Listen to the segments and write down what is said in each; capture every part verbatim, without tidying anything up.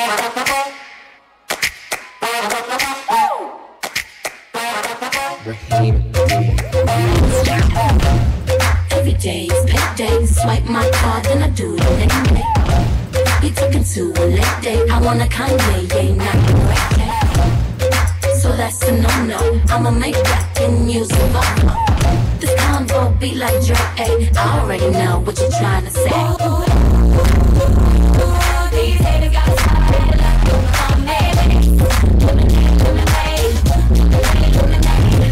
Every day is payday. Swipe my card, then I do it anyway. You took it to a late day. I want a Kanye, yeah, not a reggae. So that's a no-no. I'ma make that in music. This convo be like Drake. I already know what you're trying to say. These haters got started like lemonade, lemonade, lemonade, lemonade, lemonade.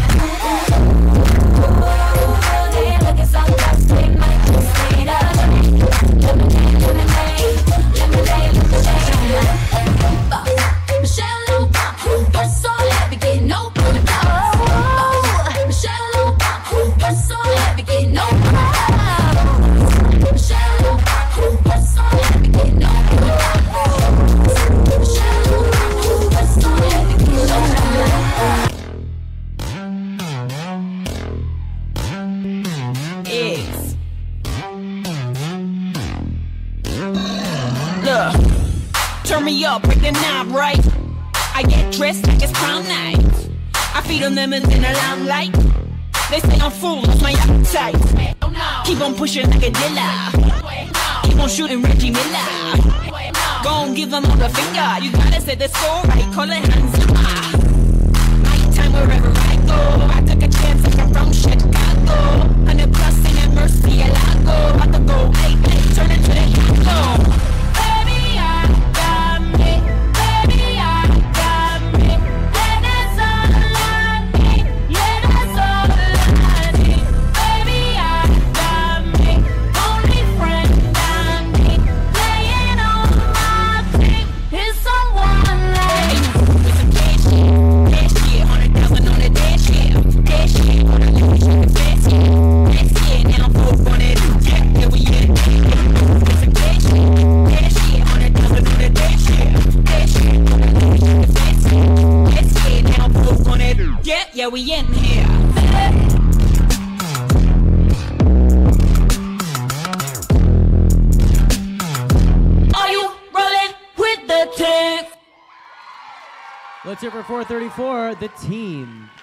They're looking so thirsty, might just need a lemonade, lemonade, lemonade, lemonade. Michelle Obama, you're so happy, getting no money. Michelle Obama, you're so happy, getting no money. Michelle Obama, you're so happy, getting no money. Michelle Obama, you're so happy, getting no money. Eggs. Look, turn me up, break the knob right. I get dressed like it's prom night. I feed them lemons in the limelight. They say I'm full, that's my appetite. Keep on pushing like a dealer. Keep on shooting Reggie Miller. Go on, give them all the finger. You gotta set the score right, call it hands up. My time wherever I go. I took a chance, like I'm from Chicago. Hundred plus in that Mercy, a lago. About to go, hey, hey, turn it to the Chicago. Baby, I got me. Baby, I got me. And that's all I need. Yeah, that's all I need. Baby, I got me. Only friend I need. Playing on my team is someone like you. With some dead shit, dead shit, hundred thousand on the dead shit, dead shit, on the dead shit, dead shit, dead shit. Now I'm broke on it, yeah, yeah, we in. With some dead shit, dead shit, hundred thousand on the dead shit, dead shit, on the dead shit, dead shit, dead shit. Now I'm broke on it, yeah, yeah, we in here. Are you rolling with the tank? Let's hear for four thirty-four, the team.